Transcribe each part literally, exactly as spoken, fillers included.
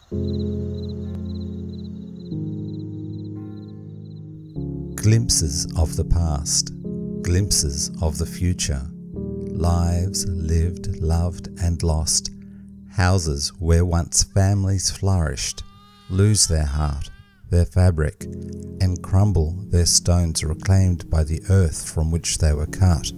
Glimpses of the past, glimpses of the future, lives lived, loved and lost, houses where once families flourished, lose their heart, their fabric, and crumble, their stones reclaimed by the earth from which they were cut.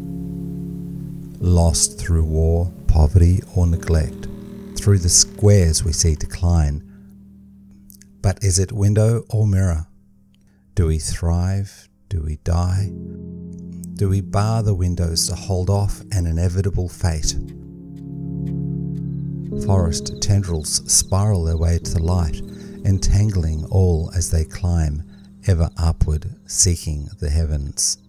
Lost through war, poverty or neglect, through the squares we see decline. But is it window or mirror? Do we thrive? Do we die? Do we bar the windows to hold off an inevitable fate? Forest tendrils spiral their way to the light, entangling all as they climb, ever upward, seeking the heavens.